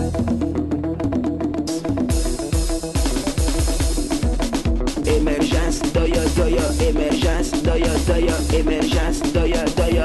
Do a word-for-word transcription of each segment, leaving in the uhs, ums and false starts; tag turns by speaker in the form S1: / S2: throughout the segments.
S1: Émergence, doya, doya, émergence, doya, doya, émergence, doya, doya.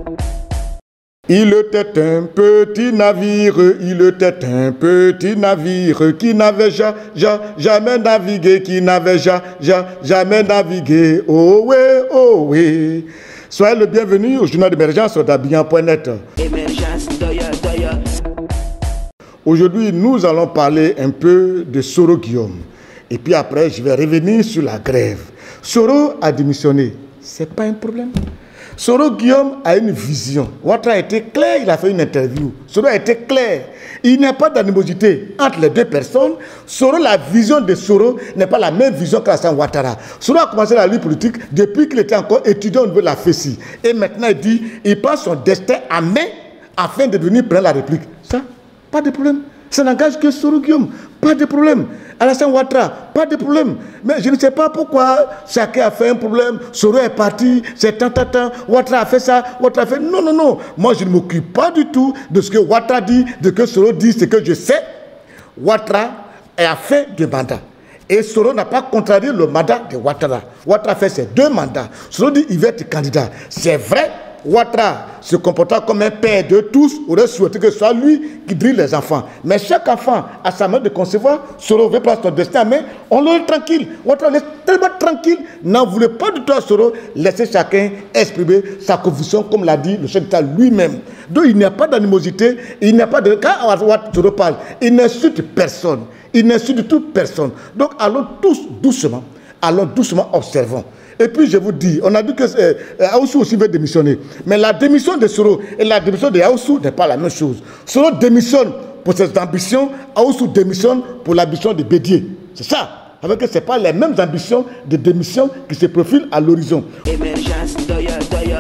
S2: Il était un petit navire, il était un petit navire qui n'avait ja, ja, jamais navigué, qui n'avait ja, ja, jamais navigué. Oh oui, oh oui. Soyez le bienvenu au journal d'émergence sur dabian point net.
S1: Émergence, doya, doya.
S2: Aujourd'hui, nous allons parler un peu de Soro Guillaume. Et puis après, je vais revenir sur la grève. Soro a démissionné. Ce n'est pas un problème. Soro Guillaume a une vision. Ouattara a été clair, il a fait une interview. Soro a été clair. Il n'y a pas d'animosité entre les deux personnes. Soro, la vision de Soro n'est pas la même vision qu'Alassane Ouattara. Soro a commencé la lutte politique depuis qu'il était encore étudiant au niveau de la F E S I. Et maintenant, il dit, il prend son destin à main afin de devenir président de la République. Ça, pas de problème. Ça n'engage que Soro Guillaume. Pas de problème. Alassane Ouattara, pas de problème. Mais je ne sais pas pourquoi chacun a fait un problème. Soro est parti, c'est tant, tant, tant. Ouattara a fait ça, Ouattara a fait... Non, non, non. Moi, je ne m'occupe pas du tout de ce que Ouattara dit, de ce que Soro dit. Ce que je sais, Ouattara a fait deux mandats. Et Soro n'a pas contrarié le mandat de Ouattara. Ouattara a fait ses deux mandats. Soro dit qu'il veut être candidat. C'est vrai. Ouattara se comportant comme un père de tous, aurait souhaité que ce soit lui qui dirige les enfants. Mais chaque enfant a sa manière de concevoir. Soro veut prendre son destin, mais on le laisse tranquille. Ouattara laisse tellement tranquille. N'en voulait pas du tout à Soro laisser chacun exprimer sa conviction, comme l'a dit le chef d'État lui-même. Donc il n'y a pas d'animosité, il n'y a pas de... Quand Soro parle, il n'insulte personne. Il n'insulte toute personne. Donc allons tous doucement, allons doucement, observons. Et puis je vous dis, on a dit que euh, Aoussou aussi veut démissionner. Mais la démission de Soro et la démission de Aoussou n'est pas la même chose. Soro démissionne pour ses ambitions, Aoussou démissionne pour l'ambition de Bédié. C'est ça. Avec que ce n'est pas les mêmes ambitions de démission qui se profilent à l'horizon.
S1: Émergence, doya, doya.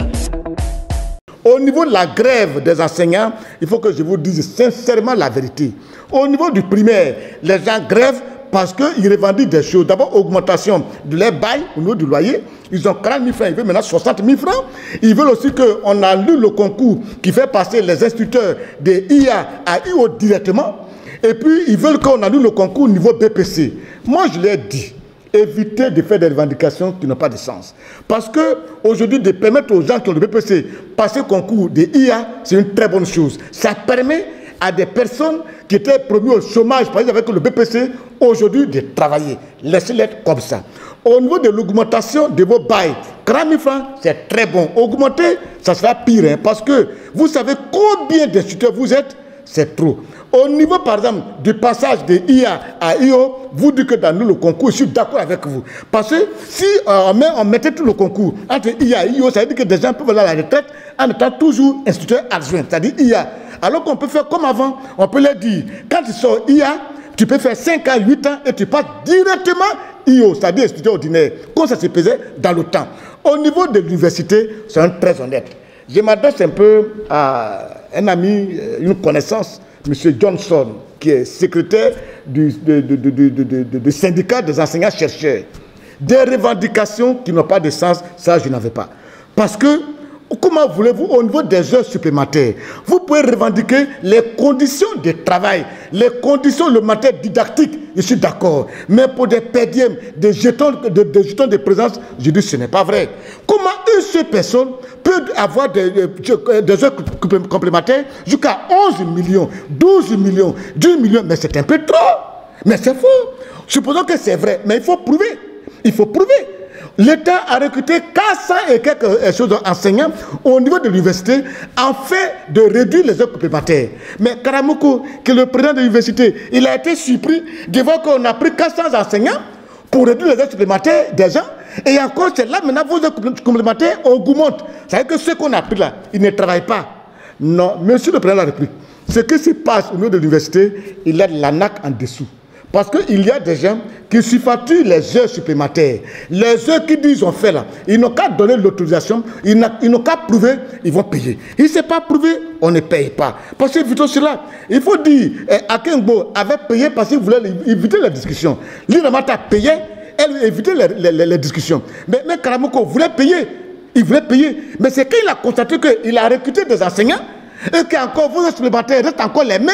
S2: Au niveau de la grève des enseignants, il faut que je vous dise sincèrement la vérité. Au niveau du primaire, les gens grèvent parce qu'ils revendiquent des choses. D'abord, augmentation de leur bail au niveau du loyer. Ils ont quarante mille francs, ils veulent maintenant soixante mille francs. Ils veulent aussi qu'on annule le concours qui fait passer les instituteurs de I A à I O directement. Et puis, ils veulent qu'on annule le concours au niveau B P C. Moi, je leur ai dit, évitez de faire des revendications qui n'ont pas de sens. Parce qu'aujourd'hui, de permettre aux gens qui ont le B P C passer le concours de I A, c'est une très bonne chose. Ça permet à des personnes qui étaient promues au chômage, par exemple avec le B P C, aujourd'hui de travailler. Laissez-les comme ça. Au niveau de l'augmentation de vos bails, quarante mille francs, c'est très bon. Augmenter, ça sera pire, hein, parce que vous savez combien d'instituteurs vous êtes, c'est trop. Au niveau, par exemple, du passage de I A à I O, vous dites que dans nous, le concours, je suis d'accord avec vous. Parce que si euh, on, met, on mettait tout le concours entre I A et I O, ça veut dire que des gens peuvent aller à la retraite en étant toujours instituteur adjoint, c'est-à-dire I A. Alors qu'on peut faire comme avant, on peut leur dire, quand tu sors I A, tu peux faire cinq ans, huit ans et tu passes directement I O, c'est-à-dire instituteur ordinaire, comme ça se faisait dans le temps. Au niveau de l'université, c'est très honnête. Je m'adresse un peu à un ami, une connaissance, M. Johnson, qui est secrétaire du, de, de, de, de, de, de, de syndicat des enseignants-chercheurs. Des revendications qui n'ont pas de sens, ça je n'en veux pas. Parce que, comment voulez-vous, au niveau des heures supplémentaires, vous pouvez revendiquer les conditions de travail, les conditions, le matériel didactique, je suis d'accord. Mais pour des pédièmes, des jetons de, des jetons de présence, je dis que ce n'est pas vrai. Comment une seule personne peut avoir des, des, des heures complémentaires jusqu'à onze millions, douze millions, dix millions, mais c'est un peu trop. Mais c'est faux. Supposons que c'est vrai, mais il faut prouver. Il faut prouver. L'État a recruté quatre cents et quelques choses enseignants au niveau de l'université afin de réduire les heures complémentaires. Mais Karamoko, qui est le président de l'université, il a été surpris de voir qu'on a pris quatre cents enseignants pour réduire les heures supplémentaires des gens. Et encore, c'est là maintenant vos heures complémentaires augmentent. Ça veut dire que ceux qu'on a pris là, ils ne travaillent pas. Non, monsieur le président de la République, ce qui se passe au niveau de l'université, il y a de l'anac en dessous. Parce qu'il y a des gens qui surfacturent les heures supplémentaires. Les heures qu'ils disent ont fait là, ils n'ont qu'à donner l'autorisation, ils n'ont qu'à prouver, ils vont payer. Il ne s'est pas prouvé, on ne paye pas. Parce que plutôt cela, il faut dire, eh, Akenbo avait payé parce qu'il voulait éviter la discussion. L'Inamata a payé, elle évitait les, les, les discussions. Mais, mais Karamoko voulait payer, il voulait payer. Mais c'est qu'il a constaté qu'il a recruté des enseignants et qu'encore vos heures supplémentaires restent encore les mêmes.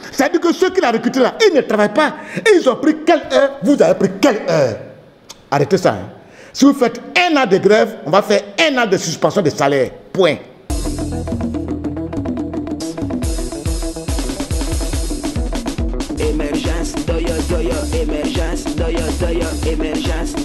S2: C'est-à-dire que ceux qui l'ont recruté là, ils ne travaillent pas. Et ils ont pris quelle heure? Vous avez pris quelle heure? Arrêtez ça. Hein. Si vous faites un an de grève, on va faire un an de suspension de salaire. Point.
S1: Émergence, doya doya, émergence, doya doya, émergence,